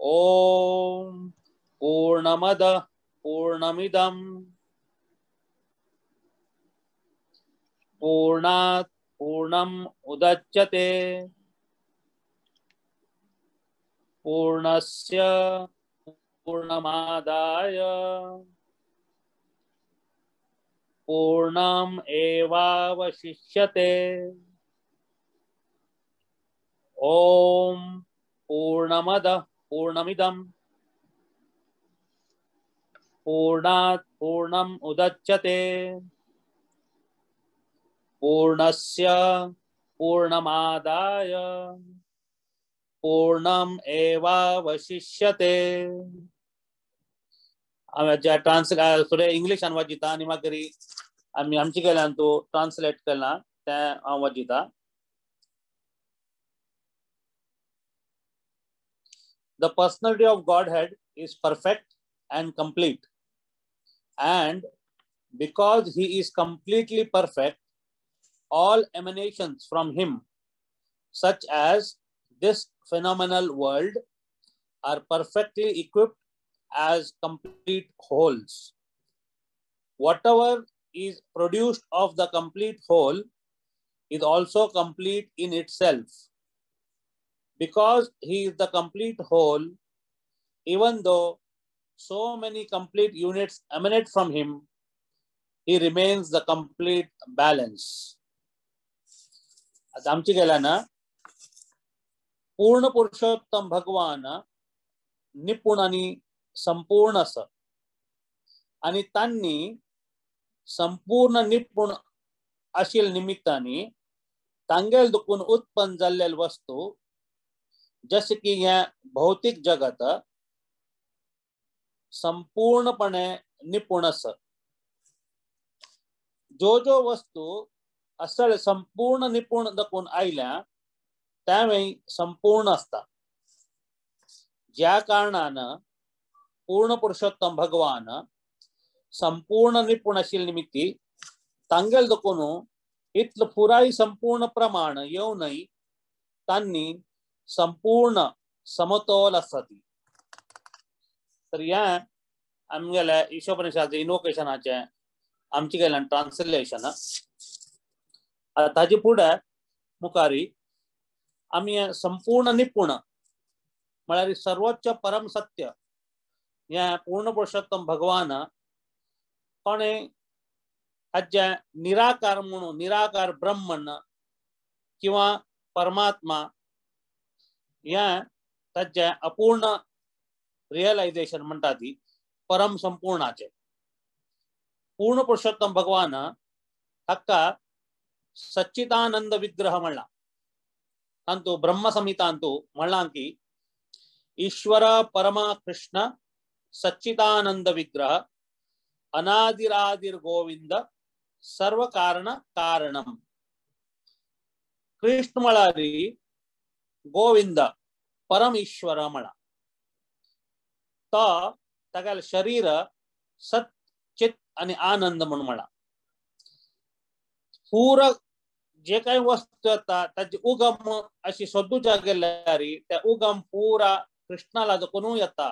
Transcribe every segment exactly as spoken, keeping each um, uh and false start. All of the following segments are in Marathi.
ओम पूर्णमद पूर्णमिदं पूर्णात् पूर्णम् उदच्यते पूर्णस्य पूर्णमादाय पूर्णम् एवावशिष्यते। ओम पूर्णमद पूर्णमिदं पूर्णात् पूर्णम् उदच्यते पूर्णस्य पूर्णमादाय पूर्णम् एवावशिष्यते। आम्ही ट्रान्सलेट फुडें इंग्लिश वाचिता आनी मागीर आम्ही आमची केल्यान तू ट्रान्सलेट केला ते हांव वाचिता। The personality of Godhead is perfect and complete, and because he is completely perfect, all emanations from him, such as this phenomenal world, are perfectly equipped as complete wholes. Whatever is produced of the complete whole is also complete in itself. Because he is the complete whole, even though so many complete units emanate from him, he remains the complete balance. आता आमची गेला ना पूर्ण पुरुषोत्तम भगवान निपुण आणि संपूर्ण अस आणि त्यांनी संपूर्ण निपुण आशिल निमित्ताने तांगेल दुखून उत्पन्न झालेली वस्तू जसे की या भौतिक जगत संपूर्णपणे निपुण अस जो जो वस्तू असल संपूर्ण निपुण दखून आयल्या त्यावेळी संपूर्ण असता। ज्या कारणानं पूर्ण पुरुषोत्तम भगवान संपूर्ण निपुण आशिल निमित्ती तांगेल दखून इतल पुराई संपूर्ण प्रमाण येऊनही त्यांनी संपूर्ण समतोल असती। तर या आमगेल्या ईशोपनिषदाचे इनोकेशनाचे आमची गेल्या ट्रान्सलेशन ताजे पुढे मुखारी आम्ही संपूर्ण निपुण म्हळ्यार सर्वोच्च परम सत्य या पूर्ण पुरुषोत्तम भगवान कोणे हाजे निराकार म्हणून निराकार ब्रह्मन किंवा परमात्मा या ताजे अपूर्ण रियलायझेशन म्हणटा ती परम संपूर्णाचे पूर्ण पुरुषोत्तम भगवान हक्का सच्चिदानंद विग्रह म्हणला। तांतू ब्रह्म संहितांतू म्हणला की ईश्वर परम कृष्ण सच्चिदानंद विग्रह अनादिरादिर गोविंद सर्व कारण कारणम। कृष्ण म्हळ्यारी गोविंद परम ईश्वर म्हणा तो तागेल शरीर सत चित आणि आनंद म्हणून म्हणा पूरा जे काही वस्तू येता त्याची उगम अशी सोदूच्या गेल्यारी त्या उगम पूरा कृष्णाला जखून येता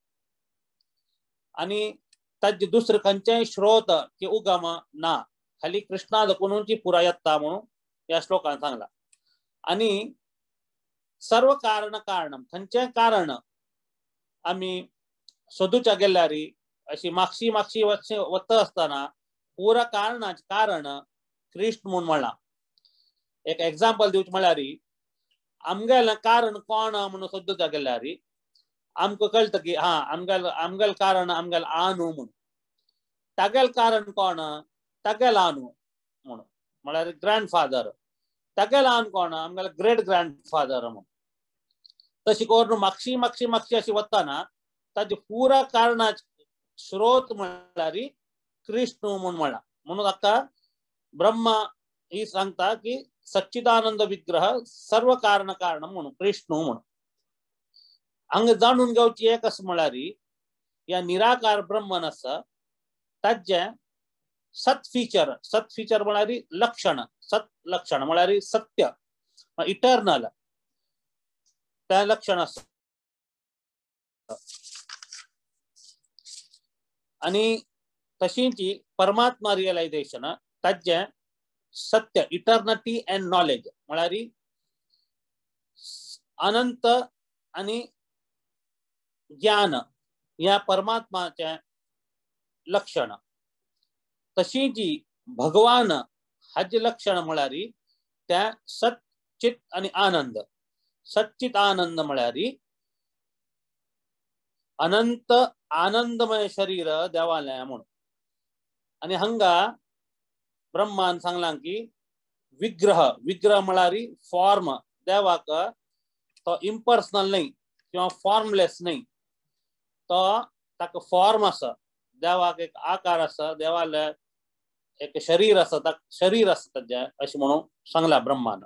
आणि ताजी दुसरे खंयचेय स्रोत की उगम ना खाली कृष्णा जखूनची पुरा येता म्हणून या श्लोकान सांगला। आणि सर्व कारण कारणम खंयचेय कारण आम्ही सोदूच्या गेल्यारी अशी मागशी मागशी वत असताना पुरा कारणाचे कारण कृष्ण म्हणून म्हणला। एक एग्जांपल दिवच म्हळ्यार आमगेल कारण कोण म्हणून सोदूच्या गेल्यारी आमकां कळटा की हा आमगेल आमगेल कारण आमगेल आणू म्हणून तागेल कारण कोण तागेल आणू म्हणून म्हळ्यार ग्रँडफादर तागेल आन कोण आमगेल ग्रेट ग्रँडफादर म्हणून तशी करून मागशी मागशी मागशी अशी वताना ताजे पुरा कारणाचे स्रोत म्हळ्यार कृष्ण म्हणून म्हणला। म्हणून आता ब्रह्मा ही सांगता की सच्चिदानंद विग्रह सर्व कारण कारण म्हणून कृष्ण म्हणून हांगा जाणून घेवची एक असं म्हळ्यार या निराकार ब्रह्मन आसा ताजे सत फीचर सत फीचर म्हळ्यार लक्षण सत लक्षण म्हळ्यार सत्य इटर्नल त्या लक्षण आसा। आणि तशींची परमात्मा रियलायझेशन ताजे सत्य इटर्निटी अँड नॉलेज म्हळ्यार अनंत आणि ज्ञान या परमात्माचे लक्षण. तशी जी भगवान हाचे लक्षण म्हळ्यार त्या सच्चित आणि आनंद. सच्चित आनंद म्हळ्यार अनंत आनंदमय शरीर देवाले म्हणून. आणि हंगा ब्रह्मान सांगला की विग्रह विग्रह म्हळ्यार फॉर्म देवाक तो इम्पर्सनल नाही किंवा फॉर्मलेस नाही, तो ताका फॉर्म आसा, देवाक एक आकार आसा, देवाला एक शरीर आसा, ताका शरीर आसा ताजे अशें म्हणून सांगला ब्रह्मान.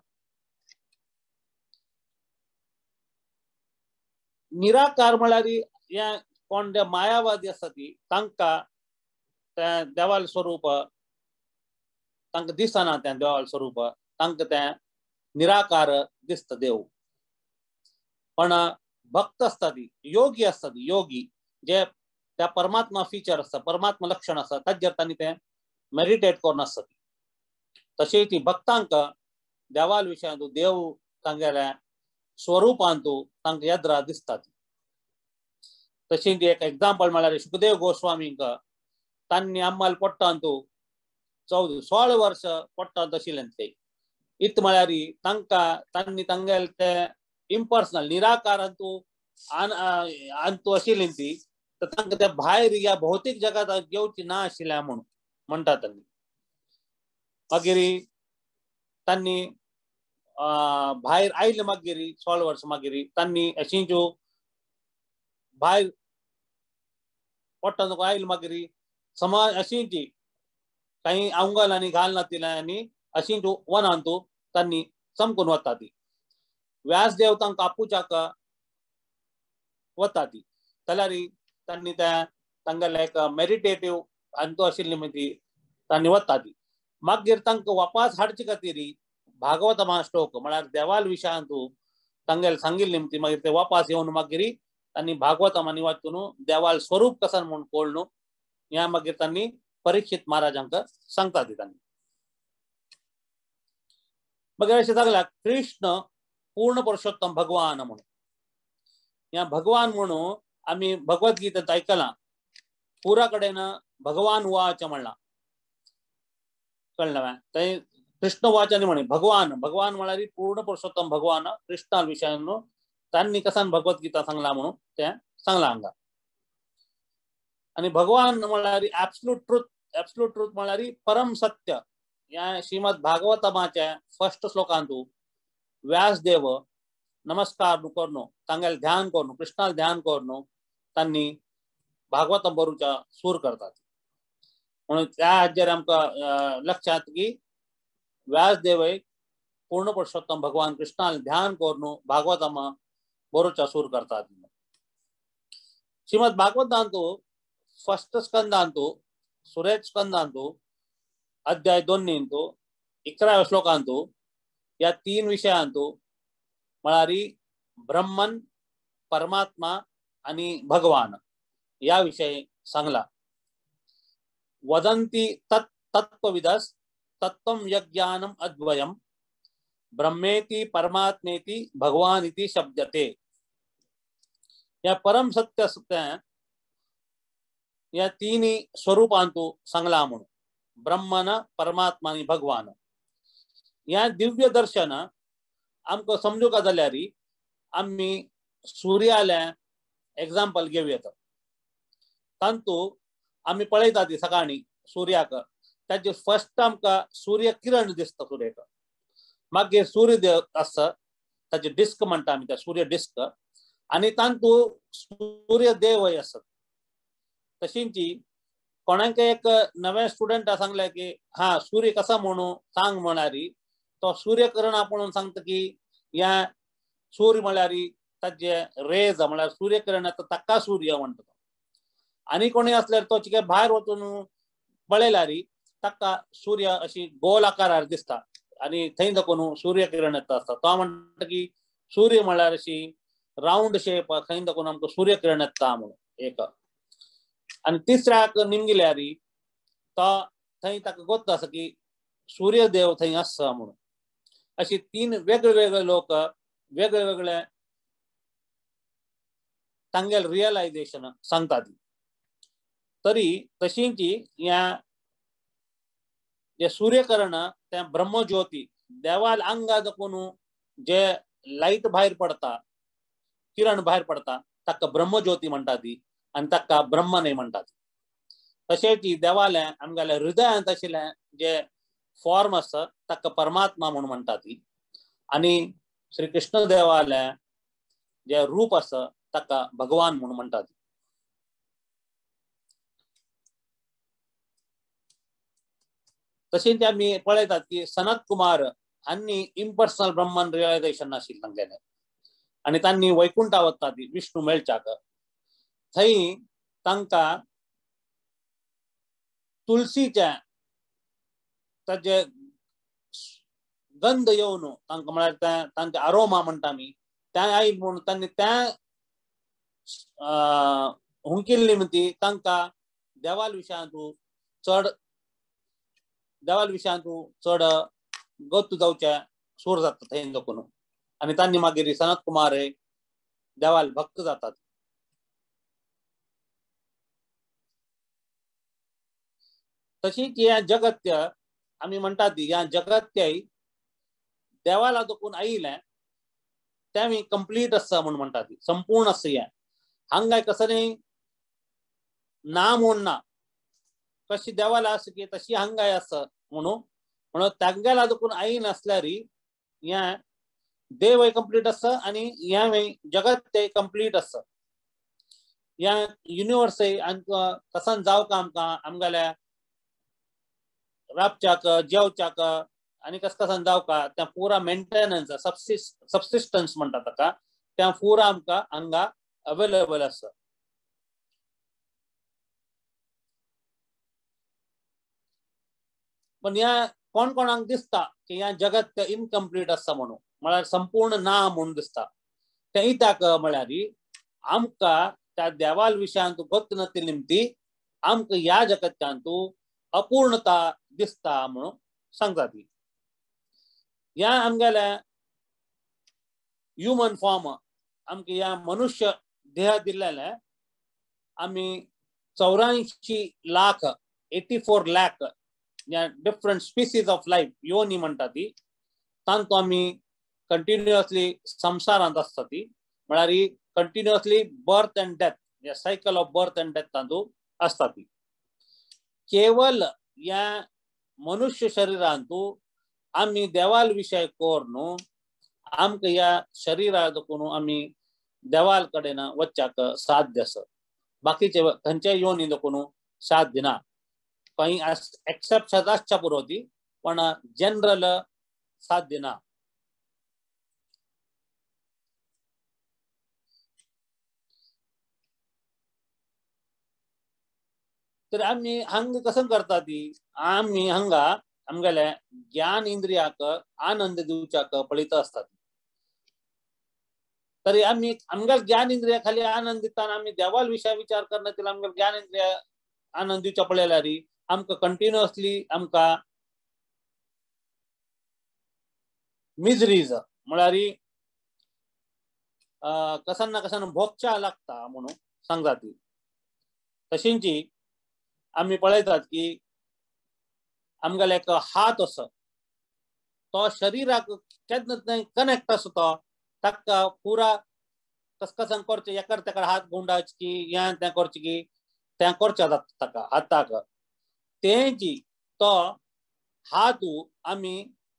निराकार म्हळ्यार या कोण जे मायावादी आसा ती तांकां त्या देवाल स्वरूप तांकां दिसना, त्या देवाल स्वरूप तांकां ते निराकार दिसता देव. पण भक्त असता ती योगी असता ती योगी जे त्या परमात्मा फीचर असता, परमात्मा लक्षण असता, ताजेर तांणी ते मेडिटेट करून असता ती. तशी ती भक्तांक देवाल विशयांतू देव तांगेल्या स्वरूपांतू तांकां येद्रा दिसता ती. तशी ती एक एग्जांपल म्हळ्यार सुखदेव गोस्वामींक तांणी अम्माल पोट्टांतू चौद सोळा वर्ष पोट्टांत आशिल्लें ते. इत म्हळ्यार तांकां तांणी तांगेले ते इम्पर्सनल निराकारांतू अंतू आशिल्ली ती, तर तांकां त्या भायर या भौतिक जगात येवची ना आशिल्ल्या म्हणून म्हणटा तांणी. मागीर तांणी भायर आयले मागीर सोळा वर्स मागीर तांणी अशींच भायर पोट्टांत आयले मागीर समाज अशींच काही अवंगल आनी घाल नातिल्या आनी अशींच वनांतू तांणी चमकून वता ती. व्यासदेव तांकां आपुचाक वता ती जाल्यार तांणी त्या तांगेले एक मेडिटेटिव्ह अंतू आशिल्ली ती तांणी वता ती. मागीर तांकां वापस हाडचे खातीर भागवत महाश्लोक म्हळ्यार देवाल विशयांतू तांगेले सांगिल्ली ती. मागीर ते वापस येवन मागीर तांणी भागवतमांनी वाचून देवाल स्वरूप कसं म्हणून कळून ह्या मागीर तांणी परीक्षित महाराजांक सांगता ती. तांणी मागीर अशें सांगलां कृष्ण पूर्ण पुरुषोत्तम भगवान म्हणून. या भगवान म्हणून आम्ही भगवद्गीतेत ऐकलां पुरा कडेन भगवान वाच म्हणला कळना ते कृष्ण वाचांनी म्हणे भगवान भगवान म्हळ्यार पूर्ण पुरुषोत्तम भगवान कृष्णा विशयान तांणी कसान भगवद्गीता सांगला म्हणून ते सांगला हांगा. आणि भगवान म्हळ्यार एब्सोल्यूट ट्रुथ. एब्सोल्यूट ट्रुथ म्हळ्यार परम सत्य. या श्रीमद भागवतमाच्या फर्स्ट श्लोकांतू व्यासदेव नमस्कार करून तांगेले ध्यान करून कृष्णाल ध्यान करून तांणी भागवतम बरोवच्या सूर करतात. म्हणून त्या हाजेर आमकां लक्षात की व्यासदेव पूर्ण पुरुषोत्तम भगवान कृष्णाल ध्यान करून भागवतम बरोवच्या सूर करतात. श्रीमद भागवतांतू फर्स्ट स्कंदांतू सुरेश स्कंदांतू अध्याय दोन्नींतू इकराव्या श्लोकांतू या तीन विषयांतू म्हळ्यार ब्रह्मन परमात्मा आणि भगवान या विषयी सांगला. वदंती तत् तत्त्वविदस् तत्त्वं यज्ञानम अद्वयम ब्रह्मेति परमात्मेति भगवानिति शब्दते. या परम सत्य सत्य या तिन्ही स्वरूपांतू सांगला म्हणून ब्रह्मन परमात्मा आणि भगवान. या दिव्य दर्शन आमकां समजूंक जाल्यार आमी सुर्याले एग्जाम्पल घेवया. तांतू आमी पळयता ती सकाळी सुर्याक ताजे फर्स्ट आमकां सूर्य किरण दिसता सुर्याक. मागीर सूर्य देव आसता ताजे डिस्क म्हणटा आमी त्या सूर्य डिस्क आनी तांतू सूर्य देवय आसत. तशींच कोणाक एक नवे स्टुडंटा सांगले की हा सूर्य कसा म्हणून सांग म्हणारी तो सूर्यकिरण आपण सांगता की या सूर्य म्हळ्यार ताजे रेज म्हळ्यार सूर्यकिरण येता ताका सूर्य म्हणटा. आनी कोणी असल्यार तो चिके भायर वचून पळयल्यार ताका सूर्य अशी गोल आकारार दिसता आनी थंय दाखोवन सूर्यकिरण येता आसता. तो म्हणटा की सूर्य म्हळ्यार अशी राउंड शेप खंय दाखवून आमकां सूर्यकिरण येता म्हणून एक आणि तिसऱ्याक निमगिल्यारी तो थंय ताका गोत्त आसा की सूर्यदेव थंय आसा म्हणून अशी तीन वेगळे वेगळे लोक वेगळे वेगळे तांगेल रियलायझेशन सांगतात. तरी तशींची ह्या जे सूर्यकिरण ते ब्रह्मज्योती देवाल अंगा दाखून जे लाईट भायर पडता किरण भायर पडता ताका ब्रह्मज्योती म्हणटा ती आणि ताका ब्रह्मने म्हणटात. तशेंच देवाले आमगेल्या हृदयांत आशिल्लें जे फॉर्म आसा ताका परमात्मा म्हणून म्हणटा ती आणि श्री कृष्ण देवाले जे रूप आसा ताका भगवान म्हणून म्हणटात. तशेंच आमी पळयतात की सनत कुमार हांनी इम्पर्सनल ब्रह्मन रियलायझेशन आशिल्लें तांगेलें आणि तांणी वैकुंठा वचता ती विष्णू मेळच्याक थंय तांकां तुलसीचे ताजे गंध येवन तांकां म्हळ्यार ते तांचे आरोमा म्हणटा आमी ते आयिल्ले म्हणून तांणी ते हुंकिल्ली म्हणटी तांकां देवाल विशयांतू चड देवाल विशयांतू चड गत जावचे सूर जाता थंय दाखून आणि तांणी मागीर सनत कुमार देवाल भक्त जातात. तशीच ह्या जगत्य आमी म्हणटात ह्या जगत्य देवाला दाखून आयिल्लें तें आमी कंप्लीट आसा म्हणून म्हणटात संपूर्ण आसा हें हांगाय कसलें ना म्हूण ना कशी देवाला आसा की तशी हांगाय आसा म्हणून म्हणून तांगेला दाखून आयिन आसल्यार हें देवय कंप्लीट आसा आणि हें जगत ते कंप्लीट आसा. ह्या युनिवर्स आमकां कसन जावका आमकां आमगेल्या राबच्याक जेवच्याक आनी कस कसन जावका त्या पुरा मेंटेनन्स सबसिस्टन्स म्हणटा ताका त्या पुरा आमकां हांगा अवेलेबल आसा. पण ह्या कोण कोणाक दिसता की ह्या जगत ते इनकम्प्लीट आसा म्हणून म्हळ्यार संपूर्ण ना म्हणून दिसता ते इत्याक म्हळ्यार आमकां त्या देवाल विशयांत गत नासली निमती आमकां ह्या जगत्यांतू अपूर्णता दिसता म्हणून सांगता ती. ह्या आमगेले ह्युमन फॉर्म आमकां ह्या मनुष्य देह दिल्लेले आमी चौऱ्याऐंशी लाख एटी फोर लाख या डिफरंट स्पीसीज ऑफ लाईफ योनी म्हणटा ती तांतू आमी कंटिन्युअसली संसारांत आसता ती म्हळ्यार कंटिन्युअसली बर्थ एंड डेथ या cycle of birth and death तांतू आसता ती. केवल या मनुष्य शरीरांतू आमी देवाल विषय कोर न्हू आमकां ह्या शरिरा दाखून आमी देवाल कडेन वचच्याक साध्य आसा. बाकीचे खंयचे योनी दाखून साध्य ना. काही एक्सेप्शन आसच्या पुरो ती पण जनरल साध्य ना. तर आमी हांगा कसं करता ती आमी हांगा आमगेले ज्ञान इंद्रियाक आनंद दिवच्याक पळयता आसता. तरी आमी आमगे ज्ञान इंद्रिया खाली आनंद दिताना आमी देवाल विशय विचार करना तिला आमगे ज्ञान इंद्रिया आनंद दिवच्या पळयल्यार आमकां कंटिन्युअसली आमकां मिजरीज म्हळ्यार कसन ना कसन भोगच्या लागता म्हणून सांगता ती. तशींची आमी पळयतात की आमगेले एक हात आसा तो शरिराक केन्ना कनेक्ट आसा तो ताका पुरा कस कसन करचें एकर तेकर हात गुंडाच की हें तें करचें की तें करचें जाता ताका हाताक तेंची तो हात आमी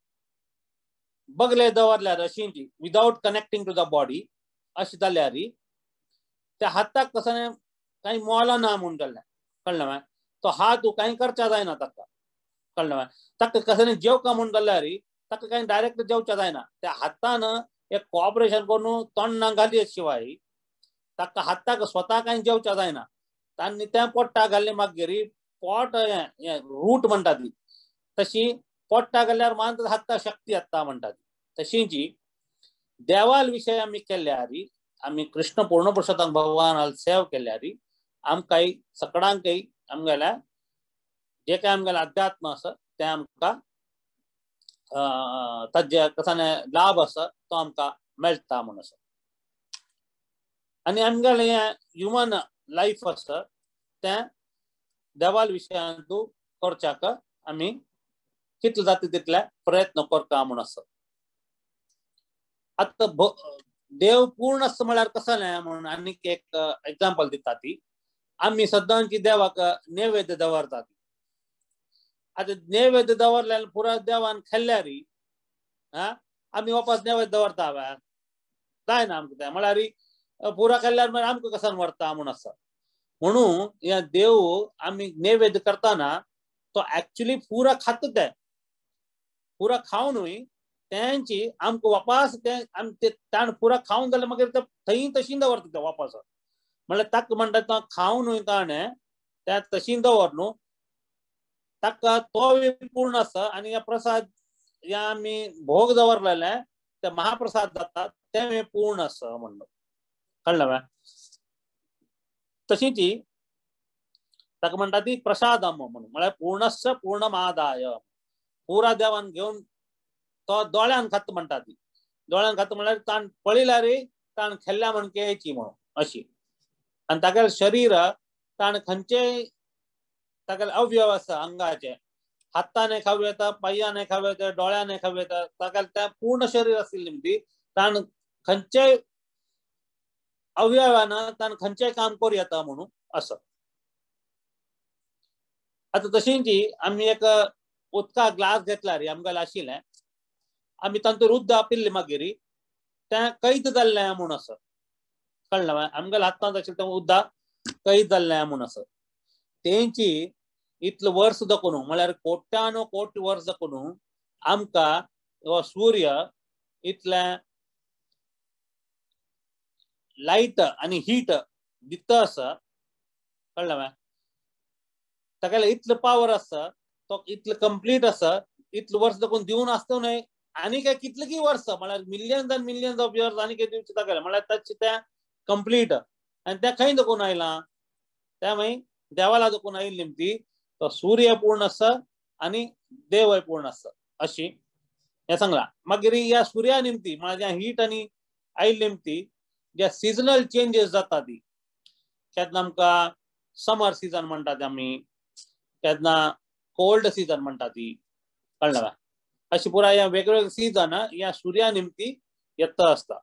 बगले दवरल्यार अशींची without connecting to the body अशें जाल्यार त्या हाताक कसं काही मोला ना म्हणून जाल्लें कळ्ळें. तो हात काही करचा जायना ताका कळ्ळें. ताका कसं जेवका म्हणून जाल्यार ताका काही डायरेक्ट जेवच्या जायना. त्या हातान एक कॉपरेशन करून तोंडाक घाली शिवाय ताका हाताक स्वता काही जेवच्या जायना. तांणी त्या पोट्टा घाल्ले मागीर पोट रूट म्हणटा ती तशी पोट्टा घाल्यार मात हाता शक्ती येता म्हणटा ती. तशींची देवाल विशय आमी केल्यार आम्ही कृष्ण पूर्ण पुरुषोत्तम भगवान सेव केल्यारी आमकां सगळ्यांकय आमगेल्या जे काय आमगेलें अध्यात्म आसा ते आमकां ताजे कसाने लाभ आसा तो आमकां मेळटा म्हणून आसा. आनी आमगेलें हें ह्युमन लायफ आसा तें देवाल विशयांतू करच्याक आमी कितले जाता तितले प्रयत्न करता म्हणून आसा. आतां देव पूर्ण आसा म्हळ्यार कसालें म्हणून आनीक एक एग्जांपल दिता ती आमी सदांची देवाक नैवेद्य दवरतात. आता नैवेद्य दवरल्यार पुरा देवान खेळल्यारी हा आमी वापस नैवेद्य दवरता जायना आमकां तें म्हळ्यार पुरा केल्यार मागीर आमकां कसान व्हरता म्हणून आसा. म्हणून हे देव आमी नैवेद्य करतना तो एक्चुअली पुरा खाता ते पुरा खावनूय त्यांची आमकां वापस ते ताण पुरा खावन जाल्यार मागीर ते थंय तशी दवरता ते वापस म्हळ्यार ताका म्हणटा तो खावनूय ताणें त्या तशी दवर न्हू ताका तो पूर्ण आसा. आनी हे प्रसाद हे आमी भोग दवरलेले ते महाप्रसाद जाता ते पूर्ण आसा म्हणून कळ्ळें काय. तशीच ताका म्हणटा ती प्रसादम म्हणून म्हळ्यार पूर्णस्य पूर्णमादाय पुरा देवान घेवन तो दोळ्यान खाता म्हणटा ती दोळ्यान खाता म्हळ्यार ताण पळयल्यार ताण खेळ्ळ्या म्हण केळची म्हणून अशी. आनी तागेलें शरीर ताण खंयचेय तागेले अवयव आसा अंगाचे हाताने खावं येता पांयाने खावं येता दोळ्याने खावं येता तागेलें तें पूर्ण शरीर आशिल्लें ती ताण खंयचेय अवयवान ताण खंयचेय काम करूं येता म्हणून असं. आता तशींच आमी एक उदका ग्लास घेतल्यार आमगेलें आशिल्लें आमी तातूंत उदक पिल्लें मागीर तें कैद जाल्लें म्हणून आसा. कळ्ळें न्हय आमगेल्या हातांत आशिल्लें तें उदक कैद जाल्लें म्हणून आसा. तेंची इतलें वर्स दाखोवन म्हळ्यार कोट्यानो कोटी वर्स दाखोवन आमकां हो सूर्य इतलें लायट आनी हीट दिता आसा. कळ्ळें न्हय तागेलें इतलें पावर आसा तो इतलें कंप्लीट आसा इतलें वर्स दाखोवन दिवन आसतनय आनीक कितले की वर्स म्हळ्यार मिलियन्स आनी मिलियन्स ऑफ इयर्स आनीक दिवचे तागेलें म्हळ्यार ताचें तें कंप्लीट आनी तें खंय दाखोवन आयलां तें मागीर देवाला दाखोवन आयिल्ली ती तो सूर्य पूर्ण आसा आनी देवय पूर्ण आसा अशी हें सांगलां. मागीर ह्या सुर्या निमती म्हळ्यार हीट आनी आयिल्ली निमती जे सिजनल चेंजीस जाता ती केन्ना आमकां समर सीजन म्हणटात आमी केन्ना कोल्ड सीजन म्हणटा ती कळ्ळें काय. अशी पुराय ह्या वेगवेगळे सीजन ह्या सुर्या निमती येता आसता.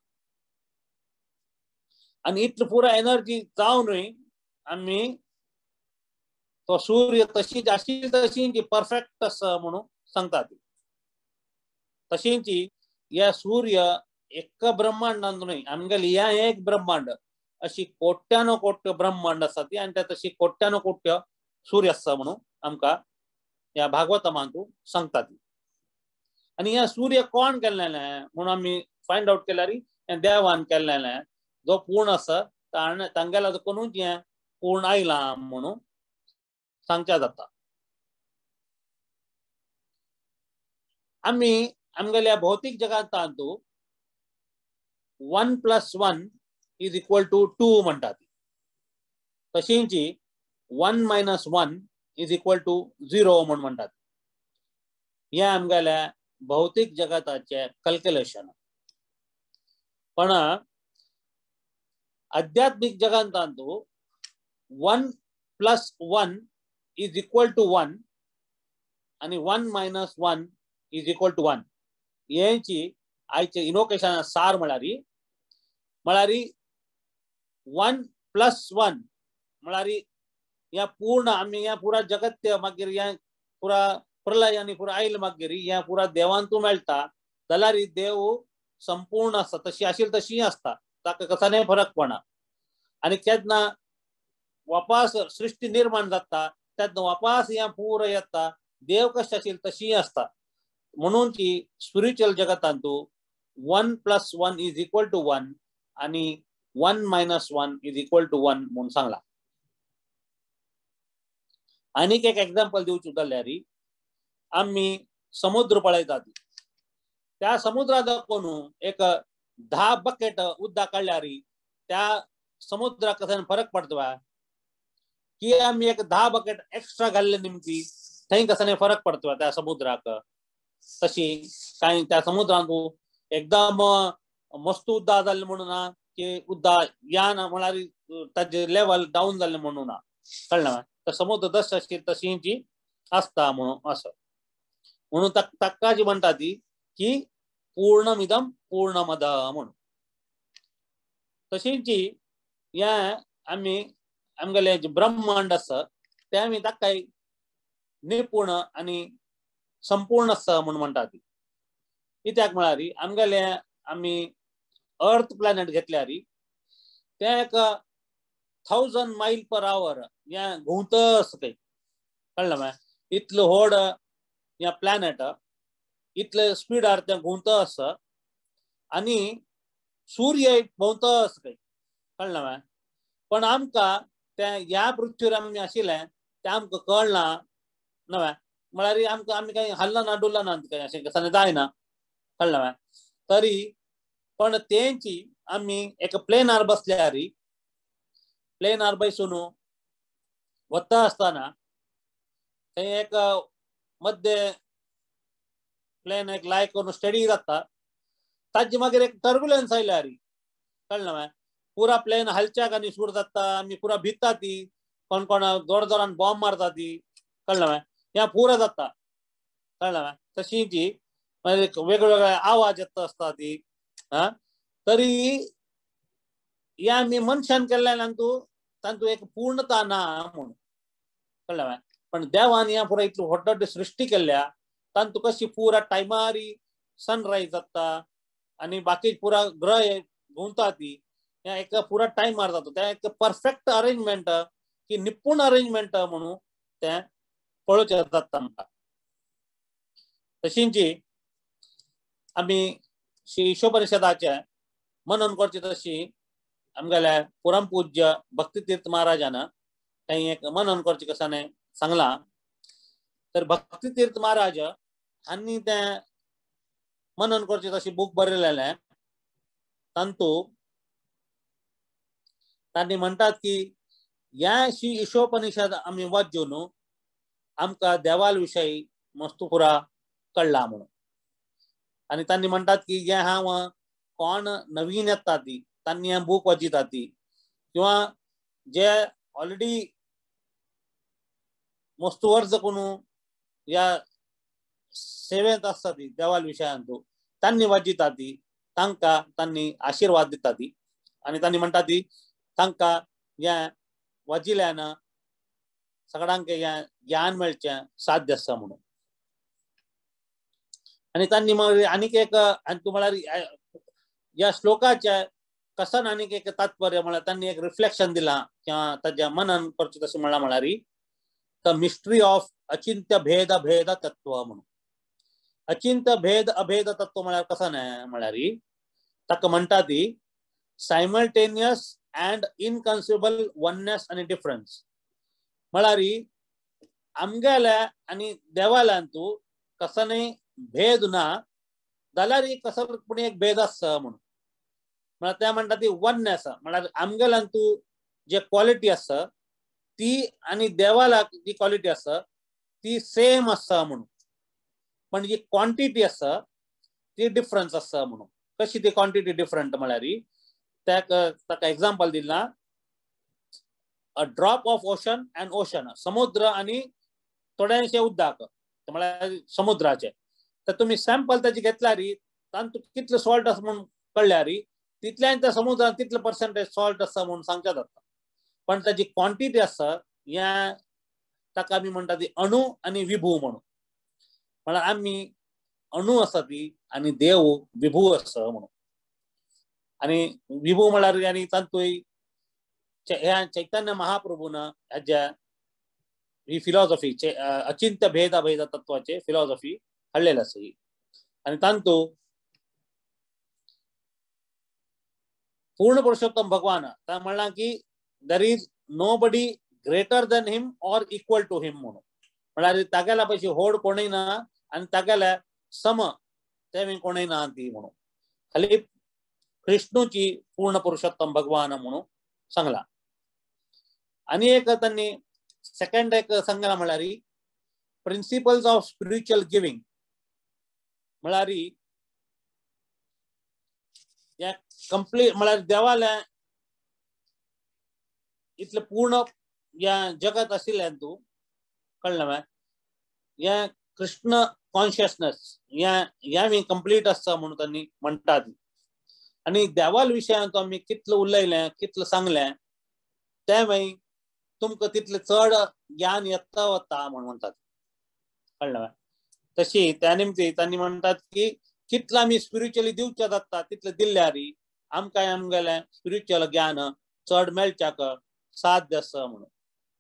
आनी इतली पुरा एनर्जी जावनूय आमी तो सूर्य तशीच आशिल्ली तशींच परफेक्ट आसा म्हणून सांगता ती. तशींच हे सूर्य एक ब्रह्मांडांत न्हय आमगेलें हें एक ब्रह्मांड अशी कोट्यानो कोट्यो ब्रह्मांड आसा ती आनी ते तशी कोट्यानो कोट्यो सूर्य आसा म्हणून आमकां ह्या भागवतमांतू सांगता ती. आनी हे सूर्य कोण केल्लें म्हणून आमी फायंड आवट केल्यार हें देवान केल्लें जो पूर्ण आसा ताणें तांगेल्या दाखोवनूच हें पूर्ण आयलां म्हणून सांगचें जाता. आमी आमगेल्या भौतीक जगतांतू one plus one is equal to two म्हणटात. तशींच one minus one is equal to zero म्हणून म्हणटात. हें आमगेल्या भौतीक जगताचे कॅल्क्युलेशन. पण आध्यात्मिक जगतांतू one plus one is equal to one आनी one minus one is equal to one हेंची आयचे इनोकेशन सार म्हळ्यार म्हळ्यार वन प्लस वन म्हळ्यार ह्या पूर्ण आमी ह्या पुरा जगत मागीर ह्या पुरा प्रलय आनी पुरा आयल मागीर ह्या पुरा देवांतू मेळटा जाल्यार देव संपूर्ण आसा तशी आशिल्ली तशी आसता ताका कसाने फरक पडना. आनी केन्ना वापस सृश्टी निर्माण जाता तेन्ना वापस हें पुरो येता देव कशी आशिल्ली तशी आसता. म्हणून की स्पिरिच्युअल जगतांतू one plus one is equal to one आनी one minus one is equal to one म्हणून सांगला. आनीक एक एग्जांपल दिवचें जाल्यार आमी समुद्र पळयतात त्या समुद्रा दाखोवन एक धा बकेट उदक काडल्यार त्या समुद्रात कसा फरक पडतो की आम्ही एक दहा बकेट एक्स्ट्रा घालले निमती थंय कसा फरक पडतो त्या समुद्राक तशी काही त्या समुद्रांत एकदम मस्त उद्दा जाल्ले म्हणून की उद्दा या ना म्हळ्यार ताजे लेवल डाऊन जाल्ले म्हणून कळना तर समुद्र दश अशी तशी जी असता म्हणून असं म्हणून ताका जी म्हणटा ती की पूर्णमिदम पूर्णमद म्हणून तशीच जी या आम्ही आमगेले जे ब्रह्मांड आसा ते आम्ही ताका निपूर्ण आणि संपूर्ण आसा म्हणून म्हणटा ती कित्याक म्हळ्यार आमगेले आम्ही अर्थ प्लॅनेट घेतल्यार ते एक थाउजंड माइल पर आवर या घुंवतस काही कळना मा इतलो व्हड या प्लॅनेट इतले स्पीडार ते घुंवतस आणि सूर्य भोंवतस काही कळना मा पण आमकां त्या ह्या पृथ्वीर आमी आशिल्ले ते आमकां कळना न्हय म्हळ्यार आमकां आमी काही हल्ला ना डुल्ला ना काही अशें कसाने जायना कळना मा तरी पण तेंची आमी एक प्लेनार बसल्यार प्लेनार बसून वता आसतना थंय एक मध्य प्लेन एक लायक करून स्टडी जाता ताजे मागीर एक टर्ब्युलन्स आयल्यार कळना मा पुरा प्लेन हलच्याक आनी सूर जाता आमी पुरा भिता ती कोण कोण जोर जोरान बॉम्ब मारता ती कळना मा ह्या पुरा जाता कळना मा तशी जी वेगवेगळे आवाज येता आसता ती हा तरी या आमी मनशान केल्ल्यानंतू तांतू एक पूर्णता ना म्हणून कळना मा पण देवान या पुरा इतलो व्हडलो सृष्टी केल्ल्या तांतू कशी पुरा टायमारी सनरायज जाता आणि बाकी पुरा ग्रह घुंवता ती या एक पुरा टाइम मार जाता त्या एक परफेक्ट अरेंजमेंट की निपुण अरेंजमेंट म्हणून ते पळोवचें जाता आमकां तशींच जी आमी श्री ईशोपनिशदाचे मनन करचे तशी आमगेले परमपूज्य भक्तितीर्थ महाराजान थंय एक मनन करचे कसाने सांगला तर भक्तितीर्थ महाराज हांनी ते मनन करचे तशी बूक बरयलेले तांतू तांणी म्हणटात की ह्या श्री ईशोपनिशद आमी वाचून आमकां देवाल विशयी मस्त पुरा कळला म्हणून आणि तांणी म्हणटात की जे हांव कोण नवीन येता ती तांणी हें बूक वाचिता ती किंवा जे ऑलरेडी मस्त वर्ज करून ह्या सेवेंत आसता ती देवाल विशयांतू तांणी वाचिता ती तांकां तांणी आशीर्वाद दिता ती आणि तांणी म्हणटा ती तांकां हें वाचिल्ल्यान सगळ्यांक हें ज्ञान मेळचें साध्य आसा म्हणून आणि तांणी मागीर आनीक एक तूं म्हळ्यार ह्या श्लोकाचे कसन आनीक एक तात्पर्य म्हळ्यार तांणी एक रिफ्लेक्शन दिलां किंवा ताजें मनन करचें तशें म्हणलां म्हळ्यार द मिस्ट्री ऑफ अचिंत्य भेद अभेद तत्व म्हणून अचिंत्य भेद अभेद तत्व म्हळ्यार कसं न्हय म्हळ्यार ताका म्हणटा ती सायमल्टेनियस अँड इनकन्सिबल वननेस आनी डिफरन्स म्हळ्यार आमगेल्या आनी देवाल्यांतू कसनय भेद ना जाल्यार कसो पूण एक भेद आसा म्हणून म्हळ्यार ते म्हणटा ती वननेस म्हळ्यार आमगेल्यांतू जे क्वॉलिटी आसा ती आनी देवालाक जी क्वॉलिटी आसा ती सेम आसा म्हणून पण जी क्वांटिटी आसा ती डिफरन्स आसा म्हणून कशी ती क्वांटिटी डिफरंट म्हळ्यार ताका ताका एग्जांपल दिलां a drop of ocean and ocean समुद्र आनी थोडेशे उदक म्हळ्यार समुद्राचे तर तुम्ही सॅम्पल ताची घेतल्यार तांतूं कितले सॉल्ट आसा म्हणून कळल्यार तितल्यान त्या समुद्रांत तितले पर्सेंटेज सॉल्ट आसा म्हणून सांगचे जाता पण ताची क्वांटिटी आसा ह्या ताका आमी म्हणटा ती अणु आनी विभू म्हणून म्हळ्यार आमी अणु आसा ती आनी देव विभू आसा म्हणून आनी विभू म्हळ्यार आनी तांतूय ह्या चैतन्य महाप्रभून हेज्या ही फिलॉसॉफी अचिंत्य भेद अभेद तत्वाचे फिलॉसॉफी हाडलेली आसा ही आनी तांतू पूर्ण पुरुषोत्तम भगवान ता म्हणला की there is nobody greater than him or equal to him म्हणून म्हळ्यार तागेल्या पैकी व्हड कोणूय ना आनी तागेल्या सम ते कोणूय ना ती म्हणून खाली कृष्णूची पूर्ण पुरुषोत्तम भगवान म्हणून सांगला. आणि एक त्यांनी सेकंड एक सांगला म्हळ्यार प्रिन्सिपल्स ऑफ स्पिरिच्युअल गिविंग म्हळ्यार या कंप्लीट म्हळ्यार देवाला इतले पूर्ण या जगात आशिल्ल्यान तू कळलं या कृष्ण कॉन्शियसनेस या या मी कंप्लीट आसता म्हणून त्यांनी म्हणतात. आणि देवाल विशयान तो आम्ही कितलं उलयलें कितलं सांगलें ते मागीर तुमकां तितलें चड ज्ञान येता वता म्हणून म्हणतात. कळलं. तशी त्या निमती त्यांनी म्हणतात की कितलं आम्ही स्पिरिच्युअली दिवचे जाता तितलें दिल्यार आमकां आमगेलें स्पिरिच्युअल ज्ञान चड मेळच्याक साध्य आसा म्हणून.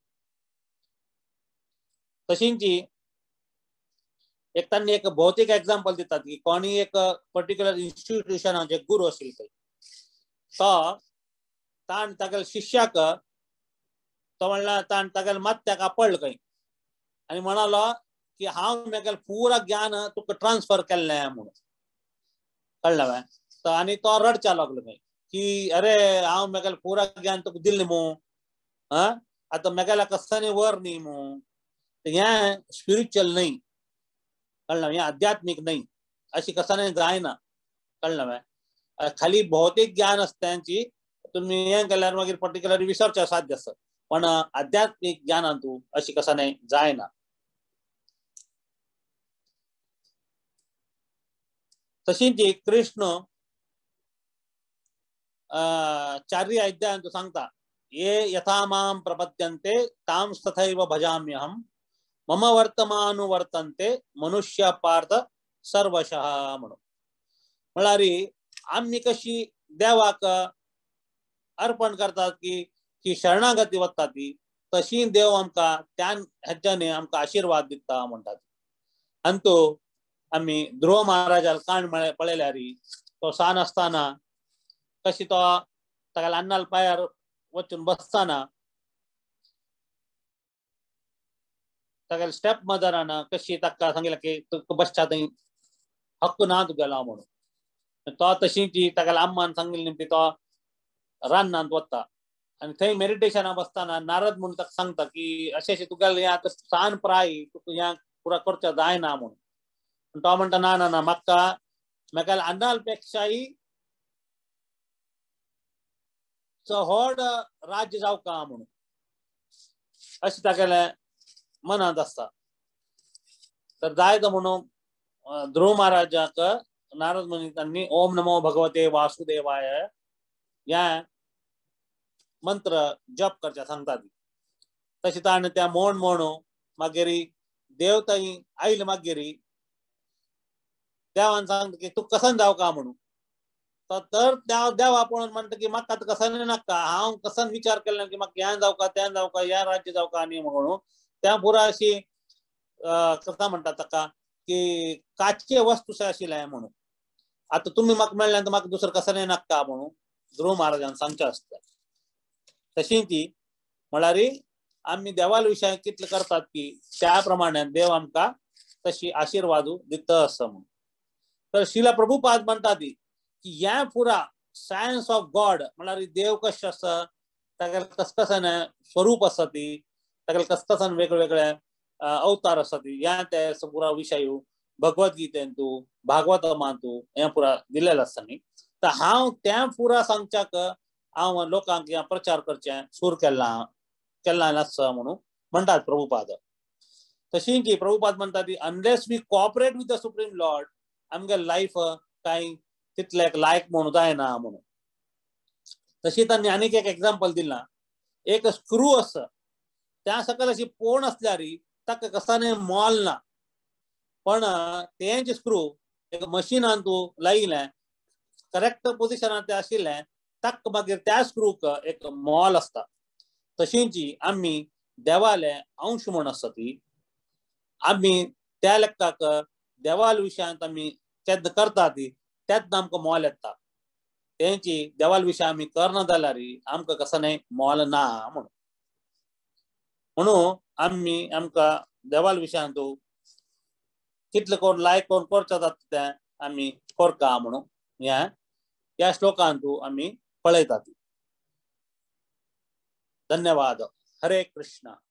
तशींची एक त्यांनी एक भौतिक एग्जाम्पल दितात की कोणी एक पर्टिक्युलर इन्स्टिट्यूशनाचे गुरु आशिल्लो थंय तो ताण तागेल्या शिष्याक तो म्हणल्यार ताण तागेल्या मात्याक आपडलो खंय आनी म्हणालो की हांव म्हगेलें पुरा ज्ञान तुका ट्रान्सफर केल्लें म्हणून. कळ्ळें. तो आनी तो रडचा लागलो खंय की अरे हांव म्हगेलें पुरा ज्ञान तुका दिल्लें मू हा आतां म्हगेल्या कसांनी वर न्ही मू हें स्पिरिच्युअल न्हय. कळ्ळें. हें आध्यात्मिक न्हय अशी कसांनी जायना. कळ्ळें. खाली भौतिक ज्ञान असत्यांची तुम्ही हें केल्यार मागीर पर्टिक्युलर विसरचे साध्य आसा पण आध्यात्मिक ज्ञानान तू अशी कसांनी जायना. तशींच कृष्ण चारय अध्यायान तू सांगता ये यथा मां प्रपद्यन्ते तां तथैव भजाम्यहं मम वर्तमानुवर्तन्ते मनुष्य पार्थ सर्वशः म्हणून. म्हळ्यार आम्ही कशी देवाक अर्पण करतात की की शरणागती वता ती तशी देव आमकां त्या हेच्यानी आमकां आशीर्वाद दिता म्हणटात. आनी तो आम्ही ध्रुव महाराजाल काण पळयल्यार तो सान आसतना कशी तो तागेल्या अन्नाल पायार वचून बसताना तागेल्या स्टेप मदरान कशी ताका सांगलें की तुका बसच्या थंय हक्क ना तुगेलो म्हणून. तो तशींच तागेल्या अम्मान सांगिल्ली निमती तो रानांत वता आनी थंय मेडिटेशना बसताना नारद म्हणून ताका सांगता की अशें अशें तुगेलें आतां सान प्राय तुका हें पुरा करचें जायना म्हणून. तो म्हणटा ना ना ना म्हाका म्हगेल्या अन्नाल पेक्षाय चड राज्य जावका म्हणून अशें तागेलें मनांत आसता. तर जायतो म्हणून ध्रुव महाराजाक नारद मुनी तांणी ओम नमो भगवते वासुदेवाय या मंत्र जप करचे सांगतात. तशें ताणें त्या म्हण म्हणू मागीर देव थंय आयलो मागीर देवान सांगता की तूं कसन जावका म्हणून. तर देवा पळोवन म्हणटा की म्हाका आतां कसन नाका हांव कसन विचार केल्लो की म्हाका हें जावका तें जावका हें राज्य जावका न्ही म्हणून त्या पुरा अशी कसा म्हणटा ताका की काचचे वस्तू शे आशिल्लें म्हणून. आतां तुमी म्हाका मेळ्ळें तर म्हाका दुसरें कसन नाका म्हणून ध्रुव महाराजान सांगचें आसता. तशींच म्हळ्यार आमी देवाल विशयान कितलें करतात की त्या प्रमाणे देव आमकां तशी आशीर्वादू दिता आसा म्हणून. तर शिला प्रभुपाद म्हणटात की हें पुरा सायन्स ऑफ गॉड म्हळ्यार देव कशें आसा तागेलें कस कसन स्वरूप आसा ती तागेलें कस कसन वेगवेगळे अवतार आसा ती ह्या ते पुरा विशय भगवद्गीतेन तूं भागवतमान तूं हें पुरा दिलेलें आसता न्ही. तर हांव तें पुरा सांगच्याक हांव लोकांक हें प्रचार करचें सूर केलां केलां आसा म्हणून म्हणटात प्रभुपाद. तशींच प्रभुपाद म्हणटात unless we cooperate with the supreme lord आमगे लायफ कांय तितलें लायक म्हणून जायना म्हणून. तशी तांणी आनीक एक एग्जाम्पल दिलां. एक स्क्रू आसा त्या सकयल अशी पोण आसल्यार ताका कसांनी मोल ना पण तें जे स्क्रू एक मशिनान तूं लायिल्लें करेक्ट पोजिशनार तें आशिल्लें ताका मागीर त्या स्क्रूक एक मोल आसता. तशींच आमी देवाले अंश म्हूण आसा ती आमी त्या लेखाक देवाल विशयांत आमी केन्ना करता ती तेच आमकां मोल येता. तेंची देवाल विशय आमी करना जाल्यार आमकां कसांनी मोल ना म्हणून. म्हणून आमी आमकां देवाल विशयान तूं कितलें कोण लायक कोण करचें जाता तें आमी करता म्हणून हें या श्लोकांतू आम्ही पळयतात. धन्यवाद. हरे कृष्ण.